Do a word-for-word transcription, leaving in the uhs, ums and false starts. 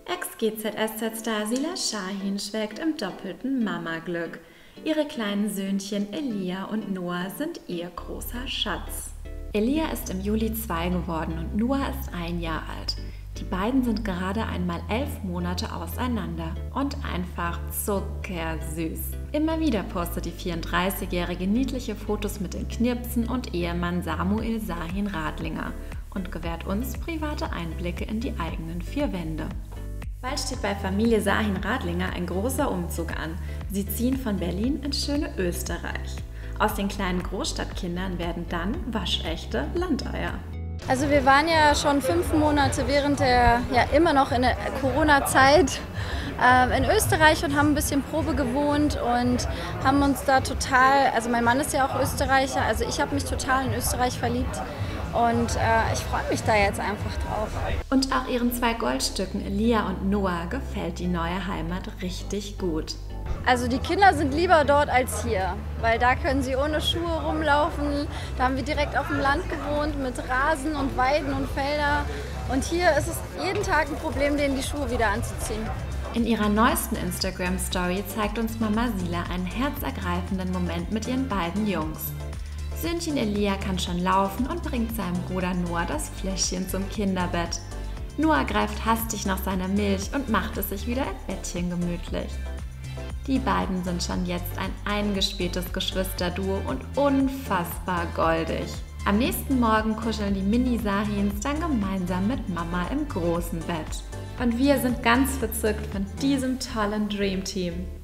Ex-G Z S Z-Star Sila Şahin schwelgt im doppelten Mama-Glück. Ihre kleinen Söhnchen Elia und Noah sind ihr großer Schatz. Elia ist im Juli zwei geworden und Noah ist ein Jahr alt. Die beiden sind gerade einmal elf Monate auseinander und einfach zuckersüß. Immer wieder postet die vierunddreißigjährige niedliche Fotos mit den Knirpsen und Ehemann Samuel Şahin Radlinger und gewährt uns private Einblicke in die eigenen vier Wände. Bald steht bei Familie Şahin Radlinger ein großer Umzug an. Sie ziehen von Berlin ins schöne Österreich. Aus den kleinen Großstadtkindern werden dann waschechte Landeier. Also wir waren ja schon fünf Monate während der, ja immer noch in der Corona-Zeit äh, in Österreich und haben ein bisschen Probe gewohnt und haben uns da total, also mein Mann ist ja auch Österreicher, also ich habe mich total in Österreich verliebt und äh, ich freue mich da jetzt einfach drauf. Und auch ihren zwei Goldstücken Elia und Noah gefällt die neue Heimat richtig gut. Also die Kinder sind lieber dort als hier, weil da können sie ohne Schuhe rumlaufen. Da haben wir direkt auf dem Land gewohnt mit Rasen und Weiden und Felder. Und hier ist es jeden Tag ein Problem, denen die Schuhe wieder anzuziehen. In ihrer neuesten Instagram-Story zeigt uns Mama Sila einen herzergreifenden Moment mit ihren beiden Jungs. Söhnchen Elia kann schon laufen und bringt seinem Bruder Noah das Fläschchen zum Kinderbett. Noah greift hastig nach seiner Milch und macht es sich wieder im Bettchen gemütlich. Die beiden sind schon jetzt ein eingespieltes Geschwisterduo und unfassbar goldig. Am nächsten Morgen kuscheln die Mini-Şahins dann gemeinsam mit Mama im großen Bett. Und wir sind ganz verzückt von diesem tollen Dream Team.